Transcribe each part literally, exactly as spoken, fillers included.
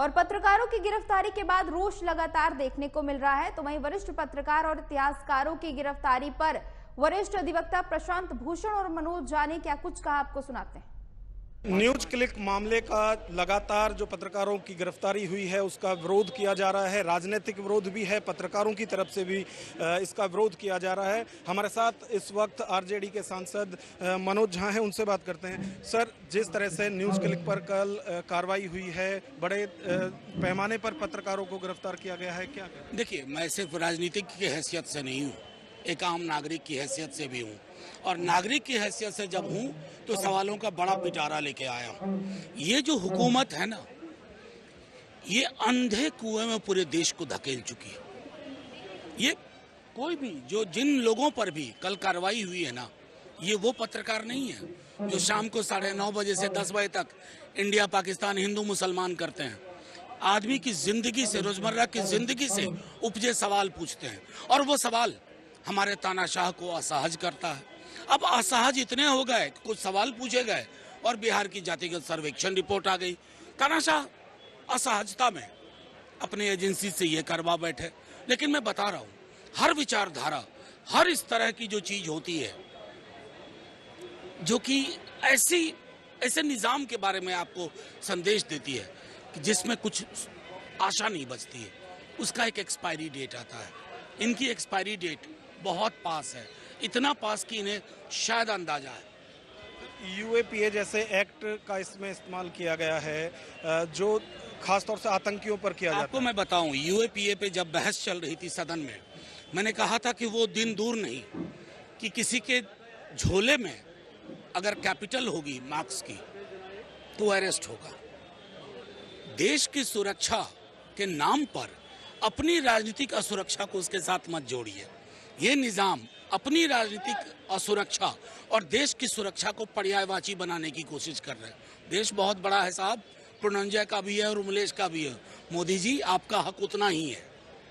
और पत्रकारों की गिरफ्तारी के बाद रोष लगातार देखने को मिल रहा है। तो वहीं वरिष्ठ पत्रकार और इतिहासकारों की गिरफ्तारी पर वरिष्ठ अधिवक्ता प्रशांत भूषण और मनोज झा ने क्या कुछ कहा, आपको सुनाते हैं। न्यूज क्लिक मामले का लगातार जो पत्रकारों की गिरफ्तारी हुई है उसका विरोध किया जा रहा है। राजनीतिक विरोध भी है, पत्रकारों की तरफ से भी इसका विरोध किया जा रहा है। हमारे साथ इस वक्त आरजेडी के सांसद मनोज झा हैं, उनसे बात करते हैं। सर, जिस तरह से न्यूज क्लिक पर कल कार्रवाई हुई है, बड़े पैमाने पर पत्रकारों को गिरफ्तार किया गया है, क्या कहें? देखिए, मैं सिर्फ राजनीतिक की हैसियत से नहीं हूँ, एक आम नागरिक की हैसियत से भी हूँ, और नागरिक की हैसियत से जब हूँ तो सवालों का बड़ा पिटारा लेके आया हूँ। ये जो हुकूमत है ना, ये अंधे कुएं में पूरे देश को धकेल चुकी है। ये कोई भी जो जिन लोगों पर भी कल कार्रवाई हुई है ना, ये वो पत्रकार नहीं है जो शाम को साढ़े नौ बजे से दस बजे तक इंडिया पाकिस्तान हिंदू मुसलमान करते हैं। आदमी की जिंदगी से, रोजमर्रा की जिंदगी से उपजे सवाल पूछते हैं, और वो सवाल हमारे तानाशाह को असहज करता है। अब असहज इतने हो गए, कुछ सवाल पूछे गए और बिहार की जातिगत सर्वेक्षण रिपोर्ट आ गई। तानाशाह असहजता में अपने एजेंसी से ये करवा बैठे। लेकिन मैं बता रहा हूँ, हर विचारधारा, हर इस तरह की जो चीज होती है जो कि ऐसी ऐसे निजाम के बारे में आपको संदेश देती है कि जिसमें कुछ आशा नहीं बचती है, उसका एक एक्सपायरी डेट आता है। इनकी एक्सपायरी डेट बहुत पास है, इतना पास कि इन्हें शायद अंदाजा है। यूएपीए जैसे एक्ट का इसमें इस्तेमाल किया गया है जो खासतौर से आतंकियों पर किया जाता है। आपको मैं बताऊं, यूएपीए पे जब बहस चल रही थी सदन में, मैंने कहा था कि वो दिन दूर नहीं कि किसी के झोले में अगर कैपिटल होगी मार्क्स की तो अरेस्ट होगा। देश की सुरक्षा के नाम पर अपनी राजनीतिक असुरक्षा को उसके साथ मत जोड़िए। ये निजाम अपनी राजनीतिक असुरक्षा और देश की सुरक्षा को पर्यायवाची बनाने की कोशिश कर रहे हैं। देश बहुत बड़ा है साहब, पुनंजय का भी है और उमलेश का भी है। मोदी जी, आपका हक उतना ही है।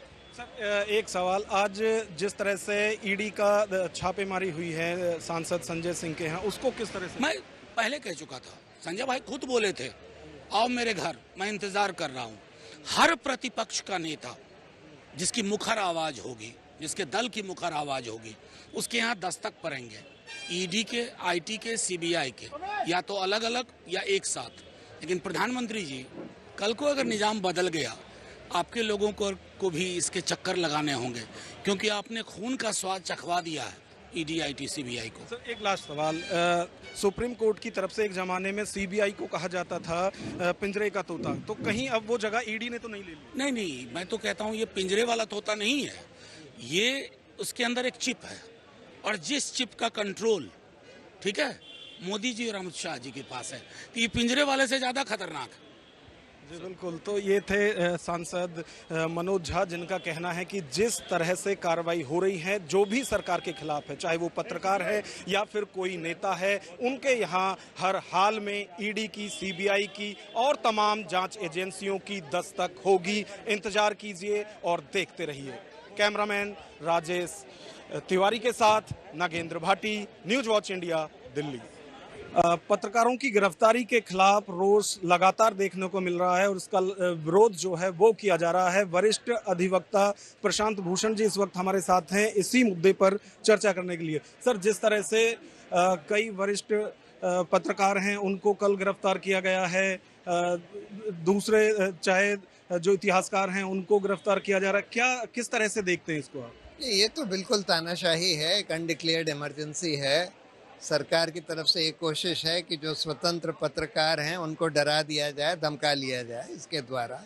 सर, एक सवाल, आज जिस तरह से ईडी का छापेमारी हुई है सांसद संजय सिंह के यहाँ, उसको किस तरह से? मैं पहले कह चुका था, संजय भाई खुद बोले थे, आओ मेरे घर, मैं इंतजार कर रहा हूँ। हर प्रतिपक्ष का नेता जिसकी मुखर आवाज होगी, जिसके दल की मुखर आवाज होगी, उसके यहाँ दस्तक पड़ेंगे। ईडी के, आईटी के, सीबीआई के, या तो अलग अलग या एक साथ। लेकिन प्रधानमंत्री जी, कल को अगर निजाम बदल गया, आपके लोगों को को भी इसके चक्कर लगाने होंगे, क्योंकि आपने खून का स्वाद चखवा दिया है ईडी, आईटी, सीबीआई को। सर, एक लास्ट सवाल, आ, सुप्रीम कोर्ट की तरफ से एक जमाने में सीबीआई को कहा जाता था आ, पिंजरे का तोता, तो कहीं अब वो जगह ईडी ने तो नहीं ले ली? नहीं नहीं, मैं तो कहता हूँ ये पिंजरे वाला तोता नहीं है, ये उसके अंदर एक चिप है, और जिस चिप का कंट्रोल, ठीक है, मोदी जी और अमित शाह जी के पास है, तो ये पिंजरे वाले से ज्यादा खतरनाक है। जी बिल्कुल। तो ये थे सांसद मनोज झा, जिनका कहना है कि जिस तरह से कार्रवाई हो रही है, जो भी सरकार के खिलाफ है, चाहे वो पत्रकार है या फिर कोई नेता है, उनके यहाँ हर हाल में ईडी की, सीबीआई की और तमाम जांच एजेंसियों की दस्तक होगी। इंतजार कीजिए और देखते रहिए। कैमरामैन राजेश तिवारी के साथ Nagendra Bhati, news watch India, Delhi. पत्रकारों की गिरफ्तारी के खिलाफ रोष लगातार देखने को मिल रहा है और इसका विरोध जो है वो किया जा रहा है। वरिष्ठ अधिवक्ता प्रशांत भूषण जी इस वक्त हमारे साथ हैं इसी मुद्दे पर चर्चा करने के लिए। सर, जिस तरह से आ, कई वरिष्ठ पत्रकार हैं उनको कल गिरफ्तार किया गया है, आ, दूसरे चाहे जो इतिहासकार हैं उनको गिरफ्तार किया जा रहा है, क्या किस तरह से देखते हैं इसको आप? ये तो बिल्कुल तानाशाही है, एक अनडिक्लेयर्ड इमरजेंसी है। सरकार की तरफ से एक कोशिश है कि जो स्वतंत्र पत्रकार हैं उनको डरा दिया जाए, धमका लिया जाए इसके द्वारा।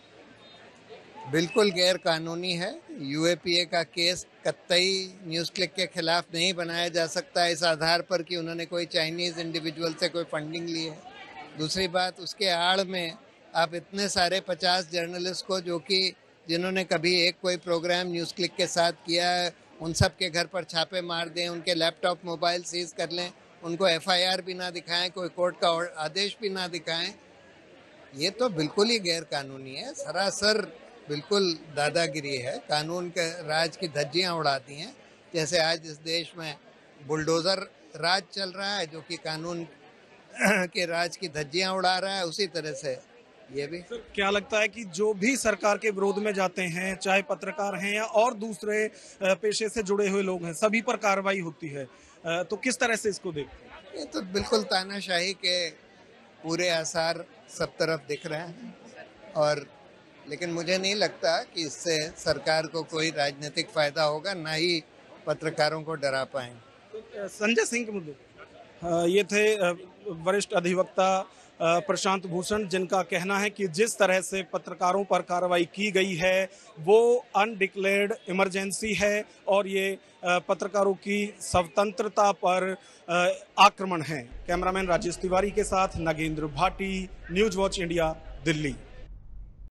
बिल्कुल गैर कानूनी है। यूएपीए का केस कतई न्यूज़ क्लिक के खिलाफ नहीं बनाया जा सकता इस आधार पर कि उन्होंने कोई चाइनीज इंडिविजुअल से कोई फंडिंग ली है। दूसरी बात, उसके आड़ में आप इतने सारे पचास जर्नलिस्ट को, जो कि जिन्होंने कभी एक कोई प्रोग्राम न्यूज़ क्लिक के साथ किया है, उन सब के घर पर छापे मार दें, उनके लैपटॉप मोबाइल सीज कर लें, उनको एफआईआर भी ना दिखाएं, कोई कोर्ट का आदेश भी ना दिखाएं, ये तो बिल्कुल ही गैर कानूनी है। सरासर बिल्कुल दादागिरी है। कानून के राज की धज्जियां उड़ाती हैं। जैसे आज इस देश में बुलडोज़र राज चल रहा है जो कि कानून के राज की धज्जियां उड़ा रहा है, उसी तरह से ये भी क्या लगता है कि जो भी सरकार के विरोध में जाते हैं, चाहे पत्रकार हैं या और दूसरे अ, पेशे से जुड़े हुए लोग हैं, सभी पर कार्रवाई होती है, अ, तो किस तरह से इसको देखते हैं? ये तो बिल्कुल तानाशाही के पूरे आसार सब तरफ दिख रहे हैं, और लेकिन मुझे नहीं लगता कि इससे सरकार को कोई राजनीतिक फायदा होगा, ना ही पत्रकारों को डरा पाएंगे। तो, अ, संजय सिंह के मुद्दे अ, ये थे अ, वरिष्ठ अधिवक्ता अ, प्रशांत भूषण, जिनका कहना है कि जिस तरह से पत्रकारों पर कार्रवाई की गई है वो अनडिक्लेयर्ड इमरजेंसी है और ये अ, पत्रकारों की स्वतंत्रता पर अ, आक्रमण है। कैमरामैन राजेश तिवारी के साथ Nagendra Bhati, news watch India, Delhi.